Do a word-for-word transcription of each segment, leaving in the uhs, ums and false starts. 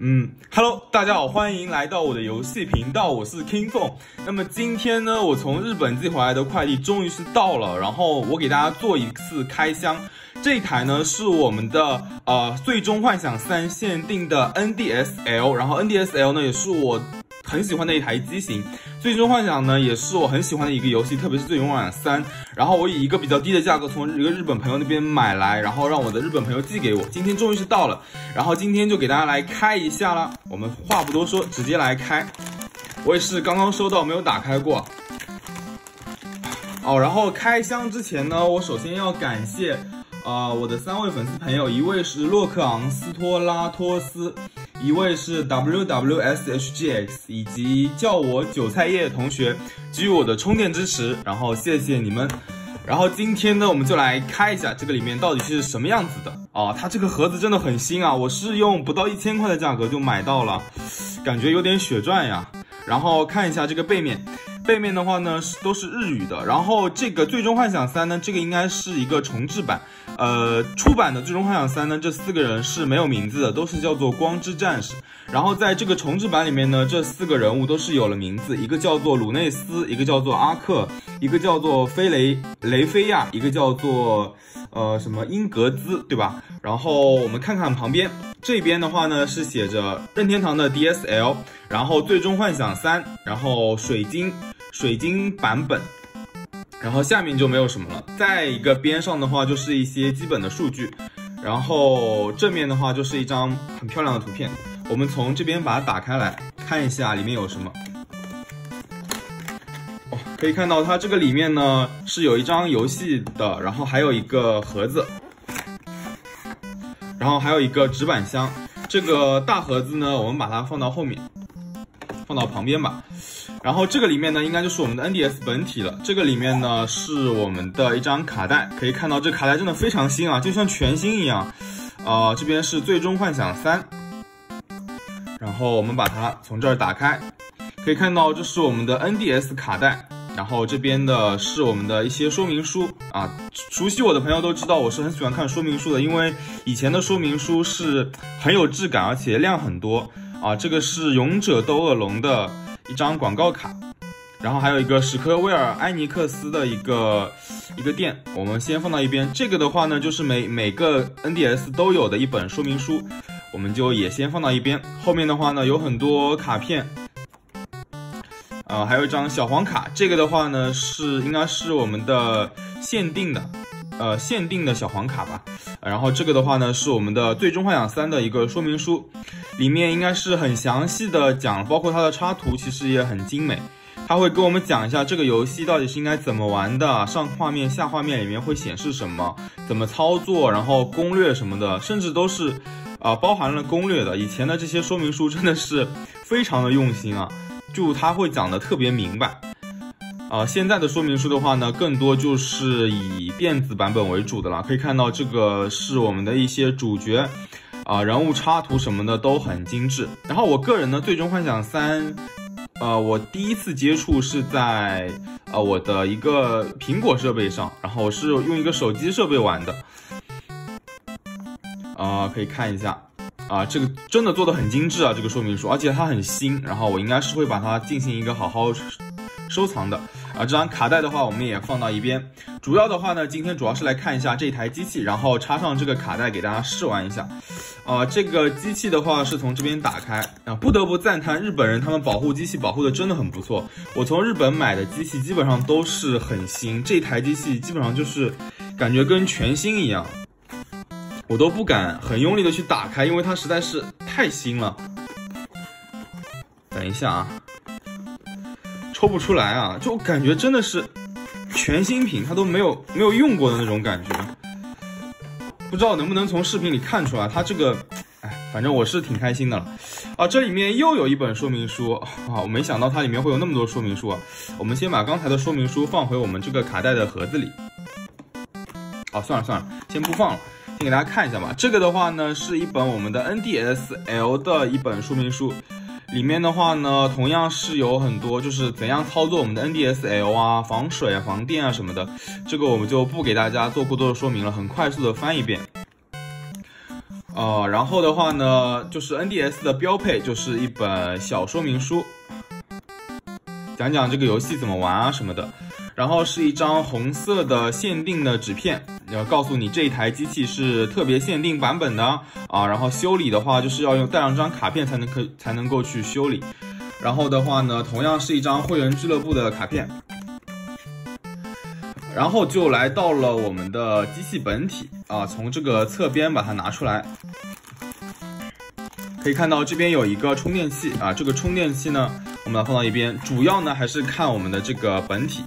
嗯 ，Hello， 大家好，欢迎来到我的游戏频道，我是 King Feng。那么今天呢，我从日本寄回来的快递终于是到了，然后我给大家做一次开箱。这一台呢是我们的呃《最终幻想三》限定的 N D S L， 然后 N D S L 呢也是我很喜欢的一台机型。最终幻想呢也是我很喜欢的一个游戏，特别是最终幻想三。然后我以一个比较低的价格从一个日本朋友那边买来，然后让我的日本朋友寄给我。今天终于是到了，然后今天就给大家来开一下啦。我们话不多说，直接来开。我也是刚刚收到，没有打开过。哦，然后开箱之前呢，我首先要感谢呃我的三位粉丝朋友，一位是洛克昂斯托拉托斯，一位是 W W S H G X， 以及叫我韭菜叶同学给予我的充电支持，然后谢谢你们。然后今天呢，我们就来开一下这个里面到底是什么样子的啊！它这个盒子真的很新啊，我是用不到一千块的价格就买到了，感觉有点血赚呀。然后看一下这个背面。背面的话呢是都是日语的，然后这个最终幻想三呢，这个应该是一个重制版，呃，出版的最终幻想三呢，这四个人是没有名字的，都是叫做光之战士。然后在这个重制版里面呢，这四个人物都是有了名字，一个叫做鲁内斯，一个叫做阿克，一个叫做菲雷雷菲亚，一个叫做呃什么英格兹，对吧？然后我们看看旁边。这边的话呢是写着任天堂的 D S L， 然后最终幻想三，然后水晶水晶版本，然后下面就没有什么了。再一个边上的话就是一些基本的数据，然后正面的话就是一张很漂亮的图片。我们从这边把它打开来看一下里面有什么。哦，可以看到它这个里面呢是有一张游戏的，然后还有一个盒子。然后还有一个纸板箱，这个大盒子呢，我们把它放到后面，放到旁边吧。然后这个里面呢，应该就是我们的 N D S 本体了。这个里面呢是我们的一张卡带，可以看到这卡带真的非常新啊，就像全新一样。啊、呃，这边是最终幻想三，然后我们把它从这儿打开，可以看到这是我们的 N D S 卡带。然后这边的是我们的一些说明书啊，熟悉我的朋友都知道我是很喜欢看说明书的，因为以前的说明书是很有质感，而且量很多啊。这个是勇者斗恶龙的一张广告卡，然后还有一个史克威尔艾尼克斯的一个一个店，我们先放到一边。这个的话呢，就是每每个 N D S 都有的一本说明书，我们就也先放到一边。后面的话呢，有很多卡片。呃，还有一张小黄卡，这个的话呢是应该是我们的限定的，呃，限定的小黄卡吧。然后这个的话呢是我们的最终幻想三的一个说明书，里面应该是很详细的讲，包括它的插图其实也很精美。它会跟我们讲一下这个游戏到底是应该怎么玩的，上画面、下画面里面会显示什么，怎么操作，然后攻略什么的，甚至都是啊、呃、包含了攻略的。以前的这些说明书真的是非常的用心啊。就它会讲的特别明白，啊、呃，现在的说明书的话呢，更多就是以电子版本为主的了。可以看到这个是我们的一些主角，啊、呃，人物插图什么的都很精致。然后我个人呢，最终幻想三，呃，我第一次接触是在呃我的一个苹果设备上，然后我是用一个手机设备玩的，啊、呃，可以看一下。啊，这个真的做的很精致啊，这个说明书，而且它很新，然后我应该是会把它进行一个好好收藏的。啊，这张卡带的话，我们也放到一边。主要的话呢，今天主要是来看一下这台机器，然后插上这个卡带给大家试玩一下。啊，这个机器的话是从这边打开啊，不得不赞叹日本人他们保护机器保护的真的很不错。我从日本买的机器基本上都是很新，这台机器基本上就是感觉跟全新一样。我都不敢很用力的去打开，因为它实在是太新了。等一下啊，抽不出来啊，就感觉真的是全新品，它都没有没有用过的那种感觉。不知道能不能从视频里看出来，它这个，哎，反正我是挺开心的了。啊，这里面又有一本说明书啊，我没想到它里面会有那么多说明书啊。我们先把刚才的说明书放回我们这个卡带的盒子里。哦，算了算了，先不放了。先给大家看一下吧，这个的话呢是一本我们的 N D S L 的一本说明书，里面的话呢同样是有很多就是怎样操作我们的 N D S L 啊，防水啊、防电啊什么的，这个我们就不给大家做过多的说明了，很快速的翻一遍。 呃，然后的话呢，就是 N D S 的标配就是一本小说明书，讲讲这个游戏怎么玩啊什么的。然后是一张红色的限定的纸片，要告诉你这一台机器是特别限定版本的啊。然后修理的话，就是要用带两张卡片才能可才能够去修理。然后的话呢，同样是一张会员俱乐部的卡片。然后就来到了我们的机器本体啊，从这个侧边把它拿出来，可以看到这边有一个充电器啊，这个充电器呢，我们把它放到一边，主要呢还是看我们的这个本体。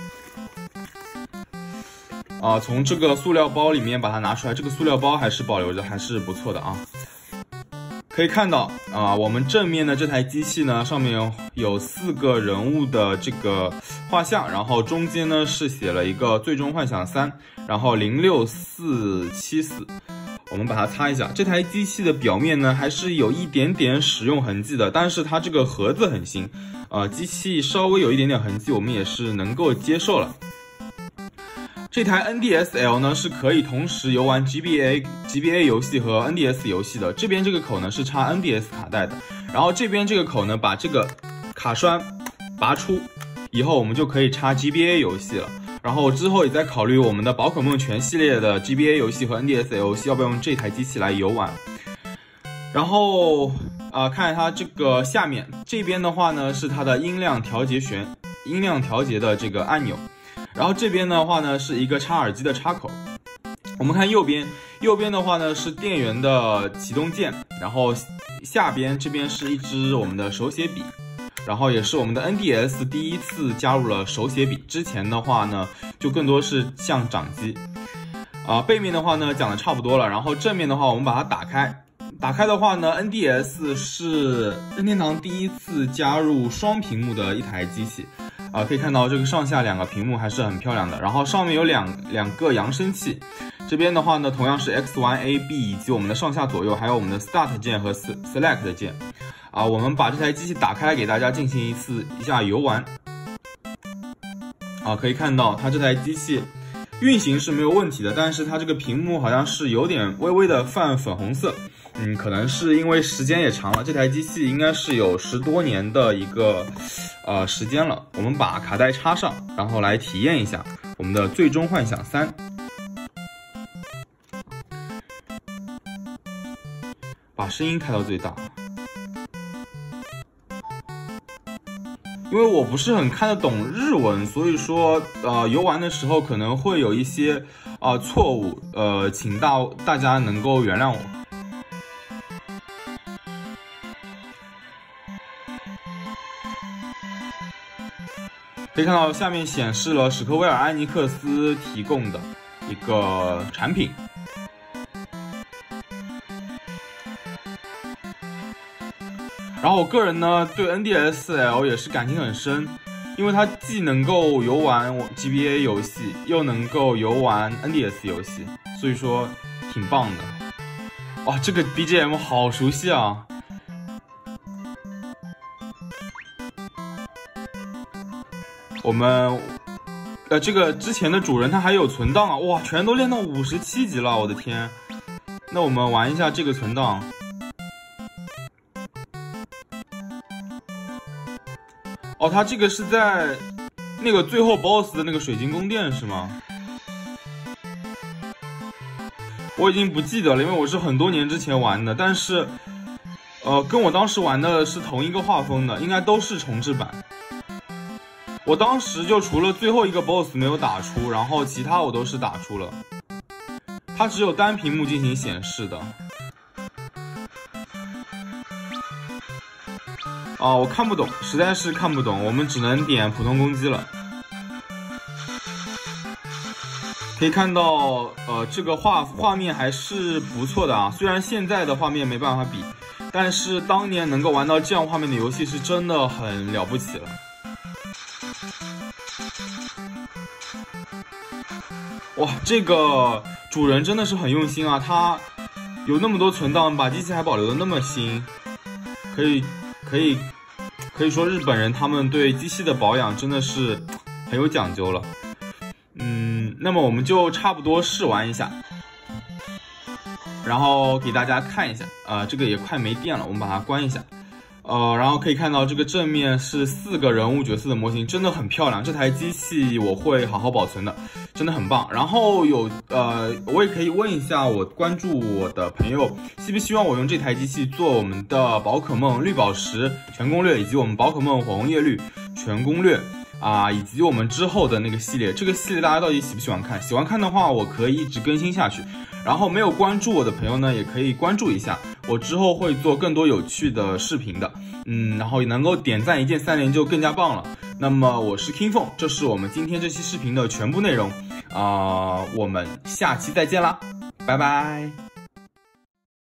啊，从这个塑料包里面把它拿出来，这个塑料包还是保留着，还是不错的啊。可以看到啊，我们正面的这台机器呢，上面有有四个人物的这个画像，然后中间呢是写了一个最终幻想三，然后零六四七四。我们把它擦一下，这台机器的表面呢还是有一点点使用痕迹的，但是它这个盒子很新，呃，机器稍微有一点点痕迹，我们也是能够接受了。这台 N D S L 呢是可以同时游玩 G B A G B A 游戏和 N D S 游戏的。这边这个口呢是插 N D S 卡带的，然后这边这个口呢把这个卡栓拔出以后，我们就可以插 G B A 游戏了。然后之后也在考虑我们的宝可梦全系列的 G B A 游戏和 N D S L 游戏要不要用这台机器来游玩。然后啊、呃，看它这个下面这边的话呢是它的音量调节旋音量调节的这个按钮。然后这边的话呢是一个插耳机的插口。我们看右边，右边的话呢是电源的启动键，然后下边这边是一支我们的手写笔，然后也是我们的 N D S 第一次加入了手写笔，之前的话呢就更多是像掌机。啊、呃，背面的话呢讲的差不多了，然后正面的话我们把它打开。打开的话呢 ，N D S 是任天堂第一次加入双屏幕的一台机器。啊、呃，可以看到这个上下两个屏幕还是很漂亮的，然后上面有两两个扬声器，这边的话呢同样是 X Y A B 以及我们的上下左右，还有我们的 Start 键和 Select 键。啊、呃，我们把这台机器打开，给大家进行一次一下游玩。啊、呃，可以看到它这台机器运行是没有问题的，但是它这个屏幕好像是有点微微的泛粉红色。嗯，可能是因为时间也长了，这台机器应该是有十多年的一个呃时间了。我们把卡带插上，然后来体验一下我们的最终幻想三。把声音开到最大，因为我不是很看得懂日文，所以说呃游玩的时候可能会有一些啊、呃、错误，呃，请大大家能够原谅我。可以看到下面显示了史克威尔艾尼克斯提供的一个产品。然后我个人呢对 N D S L 也是感情很深，因为它既能够游玩 G B A 游戏，又能够游玩 N D S 游戏，所以说挺棒的。哇，这个 B G M 好熟悉啊！我们，呃，这个之前的主人他还有存档啊，哇，全都练到五十七级了，我的天！那我们玩一下这个存档。哦，他这个是在那个最后 B O S S 的那个水晶宫殿是吗？我已经不记得了，因为我是很多年之前玩的，但是，呃，跟我当时玩的是同一个画风的，应该都是重制版。我当时就除了最后一个 B O S S 没有打出，然后其他我都是打出了。它只有单屏幕进行显示的。哦，我看不懂，实在是看不懂，我们只能点普通攻击了。可以看到，呃，这个画画面还是不错的啊。虽然现在的画面没办法比，但是当年能够玩到这样画面的游戏是真的很了不起了。哇，这个主人真的是很用心啊！他有那么多存档，把机器还保留的那么新，可以可以可以说日本人他们对机器的保养真的是很有讲究了。嗯，那么我们就差不多试玩一下。 然后给大家看一下，啊、呃，这个也快没电了，我们把它关一下。呃，然后可以看到这个正面是四个人物角色的模型，真的很漂亮。这台机器我会好好保存的，真的很棒。然后有呃，我也可以问一下我关注我的朋友，希不希望我用这台机器做我们的宝可梦绿宝石全攻略，以及我们宝可梦火红叶绿全攻略啊，以及我们之后的那个系列。这个系列大家到底喜不喜欢看？喜欢看的话，我可以一直更新下去。然后没有关注我的朋友呢，也可以关注一下，我之后会做更多有趣的视频的。嗯，然后能够点赞一键三连就更加棒了。那么我是 King Feng， 这是我们今天这期视频的全部内容啊、呃，我们下期再见啦，拜拜。